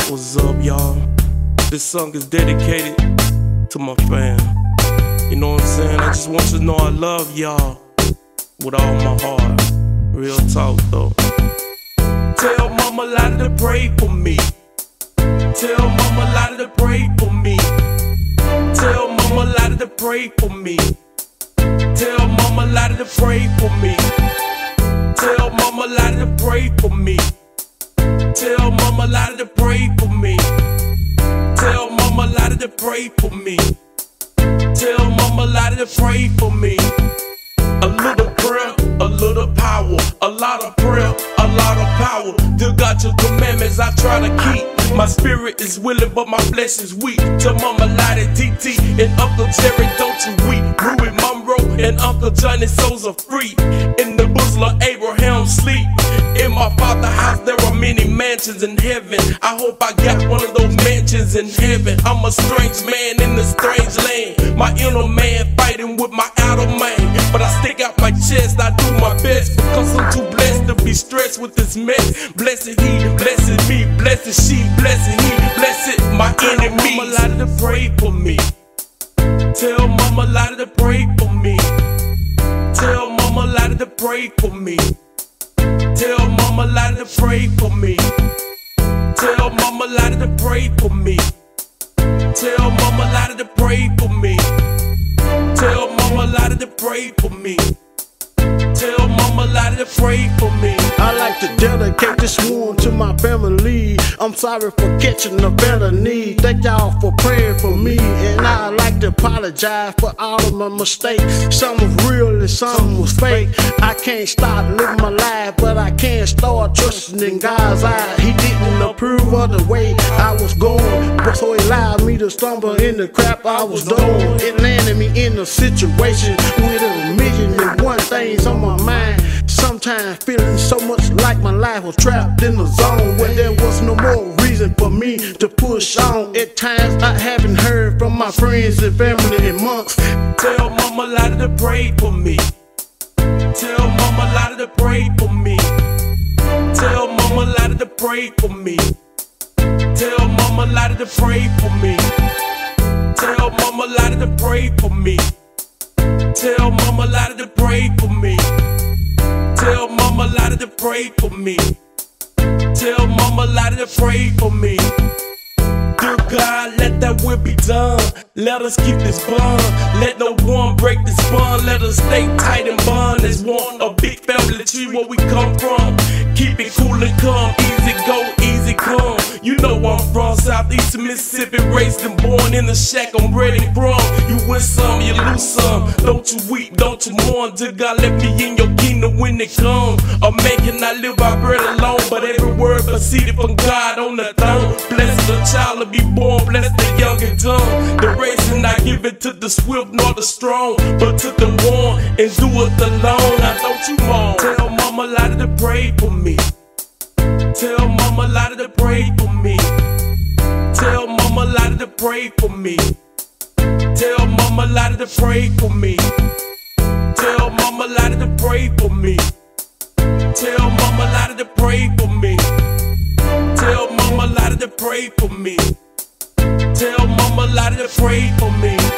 What's up, y'all? This song is dedicated to my fam. You know what I'm saying? I just want you to know I love y'all with all my heart. Real talk though. Tell Mama Lotta to pray for me. Tell Mama Lotta to pray for me. Tell Mama Lotta to pray for me. Tell Mama Lotta to pray for me. Tell Mama Lotta to pray for me. Tell Mama Lotta to pray for me. Tell Mama Lotta to pray for me. Tell Mama Lotta to pray for me. A little prayer, a little power. A lot of prayer, a lot of power. Dear God, your commandments I try to keep. My spirit is willing, but my flesh is weak. Tell Mama Lotta, TT, and Uncle Jerry, don't you weep. Ruby Monroe and Uncle Johnny, souls are free. In the bosom of Abraham, sleep. In my father's house, there are many mansions in heaven. I hope I got one of those mansions in heaven. I'm a strange man in a strange land. My inner man fighting with my outer man. But I stick out my chest, I do my best. Because I'm too blessed to be stressed with this mess. Blessed he, blessed me, blessed she, blessed he, blessed my enemies. Mama Lotta to pray for me. Tell Mama Lotta to pray for me. Tell Mama Lotta to pray for me. Tell Mama Lotta to pray for me. Tell Mama Lotta to pray for me. Tell Mama Lotta to pray for me. Tell Mama Lotta to pray for me. Tell Mama Lotta to pray for me. I like to dedicate this one to my family. I'm sorry for catching a better need. Thank y'all for praying for me. And I like to apologize for all of my mistakes. Some was real and some was fake. I can't stop living my life, but I can't start trusting in God's eye. He didn't approve of the way I was going, but so he allowed me to stumble in the crap I was doing. It landed me in a situation with a million and one things on my mind. Sometimes feeling so much like my life was trapped in the zone where there was no more reason for me to push on. At times I haven't heard from my friends and family in months. Tell Mama Lotta to pray for me. Tell Mama Lotta to pray for me. Tell Mama Lotta to pray for me. Tell Mama Lotta to pray for me. Tell Mama Lotta to pray for me. Tell Mama Lotta to pray for me. Tell Mama Lotta to pray for me. Tell Mama Lotta to pray for me. Dear God, let that will be done. Let us keep this bond. Let no one break this bond. Let us stay tight and bond as one. A big family tree where we come from. Keep it cool and calm. Easy go, easy come. You know I'm from Southeastern Mississippi. Raised and born in the shack. I'm ready from. You win some, you lose some. Don't you weep, don't you mourn. Dear God, let me in your kingdom when it comes. A man cannot live by bread alone, but every word proceeded from God on the throne. Blessed the child to be born, blessed the young and dumb. The race is not given to the swift nor the strong, but to the one and do it alone. Now don't you mourn. Tell Mama Lotta to pray for me. Tell Mama Lotta to pray for me. Tell Mama Lotta to pray for me. Tell Mama Lotta to pray for me. Tell Mama Lotta to pray for me. Tell Mama Lotta to pray for me. Tell Mama Lotta to pray for me. Tell Mama Lotta to pray for me.